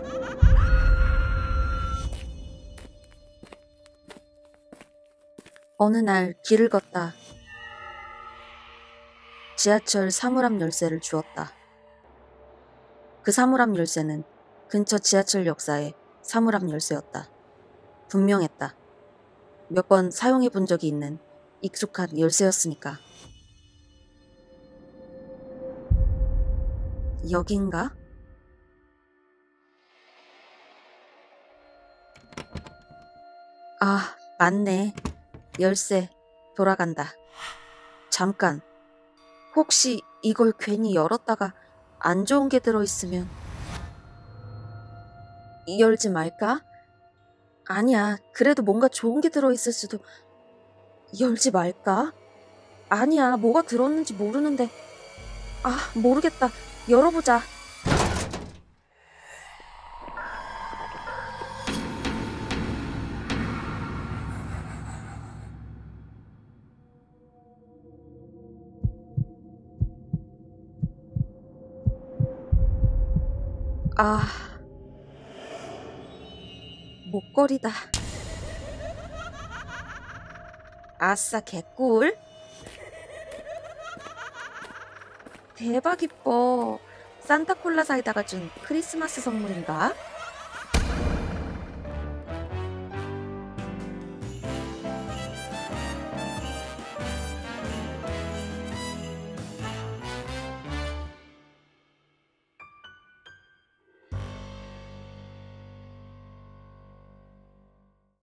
어느 날 길을 걷다 지하철 사물함 열쇠를 주었다. 그 사물함 열쇠는 근처 지하철 역사의 사물함 열쇠였다. 분명했다. 몇 번 사용해 본 적이 있는 익숙한 열쇠였으니까. 여긴가? 아, 맞네. 열쇠 돌아간다. 잠깐. 혹시 이걸 괜히 열었다가 안 좋은 게 들어있으면 열지 말까? 아니야. 그래도 뭔가 좋은 게 들어있을 수도. 열지 말까? 아니야. 뭐가 들었는지 모르는데. 아, 모르겠다. 열어보자. 아, 목걸이다. 아싸, 개꿀. 대박 이뻐. 산타콜라 사이다가 준 크리스마스 선물인가?